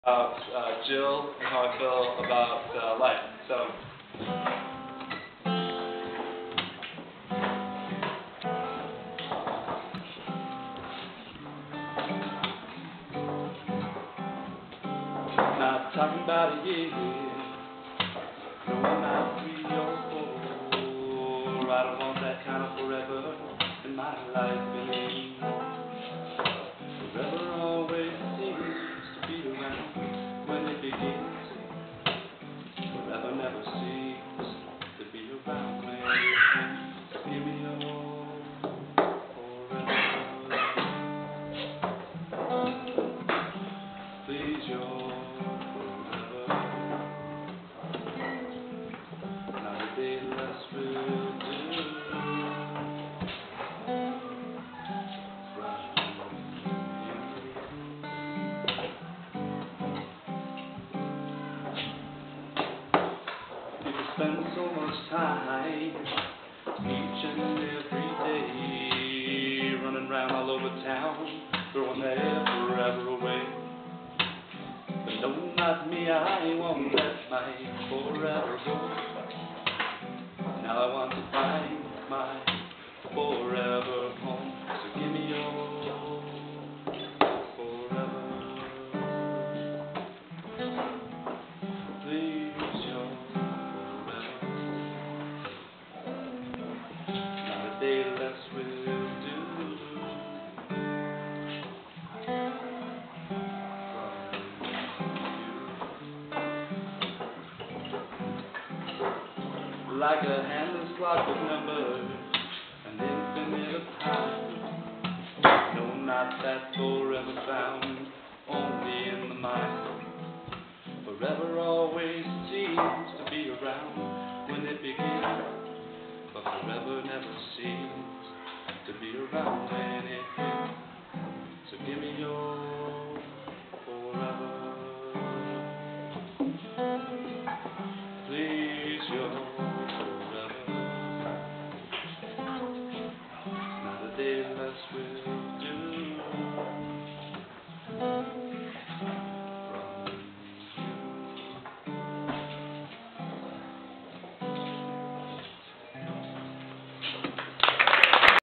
about Gill and how I feel about life. So, not talking about a year, no, I'm not 3 or 4. I don't want that kind of forever in my life anymore. Forever always seems to be around when it begins. Forever never seems to be around when it ends. So give me your forever. Please, your forever. Not a day less will do. Spend so much time each and every day running around all over town, throwing that forever away. But no, not me, I won't let my forever go. Now I want to find my forever home. So give me your forever. Please, your day less will do. Like a handless clock with numbers, an infinite of time. No, not that forever found only in the mind. Forever always seems to be around when it begins, but forever never seems to be around when it ends. So give me your forever. Please, your